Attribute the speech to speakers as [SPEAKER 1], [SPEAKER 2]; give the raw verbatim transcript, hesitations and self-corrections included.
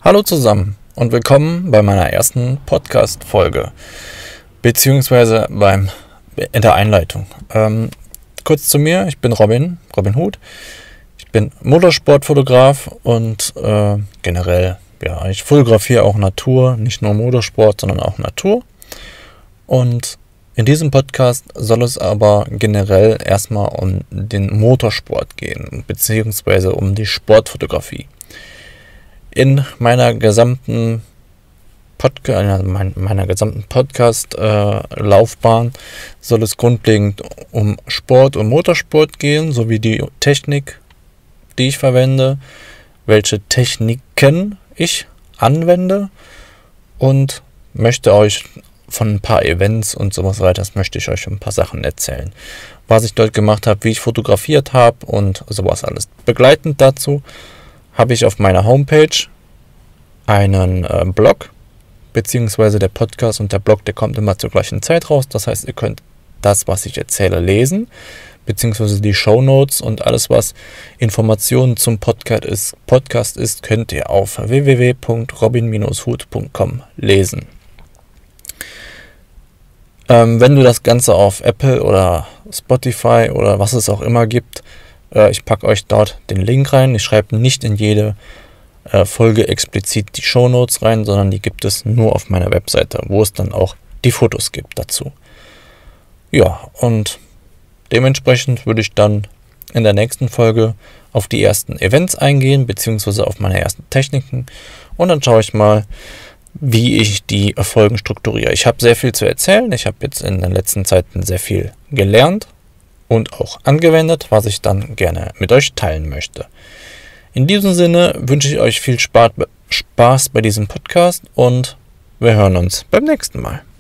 [SPEAKER 1] Hallo zusammen und willkommen bei meiner ersten Podcast-Folge, beziehungsweise beim, in der Einleitung. Ähm, kurz zu mir, ich bin Robin, Robin Huth. Ich bin Motorsportfotograf und äh, generell, ja, ich fotografiere auch Natur, nicht nur Motorsport, sondern auch Natur. Und in diesem Podcast soll es aber generell erstmal um den Motorsport gehen, beziehungsweise um die Sportfotografie. In meiner gesamten Podcast, meiner gesamten Podcast-Laufbahn äh, soll es grundlegend um Sport und Motorsport gehen, sowie die Technik, die ich verwende, welche Techniken ich anwende und möchte euch von ein paar Events und sowas weiter, das möchte ich euch ein paar Sachen erzählen. Was ich dort gemacht habe, wie ich fotografiert habe und sowas alles. Begleitend dazu habe ich auf meiner Homepage einen äh, Blog, beziehungsweise der Podcast und der Blog, der kommt immer zur gleichen Zeit raus. Das heißt, ihr könnt das, was ich erzähle, lesen, beziehungsweise die Shownotes und alles, was Informationen zum Podcast ist, Podcast ist, könnt ihr auf w w w punkt robin Bindestrich huth punkt com lesen. Ähm, wenn du das Ganze auf Apple oder Spotify oder was es auch immer gibt, äh, ich packe euch dort den Link rein. Ich schreibe nicht in jede äh, Folge explizit die Shownotes rein, sondern die gibt es nur auf meiner Webseite, wo es dann auch die Fotos gibt dazu. Ja, und dementsprechend würde ich dann in der nächsten Folge auf die ersten Events eingehen, beziehungsweise auf meine ersten Techniken. Und dann schaue ich mal, wie ich die Folgen strukturiere. Ich habe sehr viel zu erzählen. Ich habe jetzt in den letzten Zeiten sehr viel gelernt und auch angewendet, was ich dann gerne mit euch teilen möchte. In diesem Sinne wünsche ich euch viel Spaß bei diesem Podcast und wir hören uns beim nächsten Mal.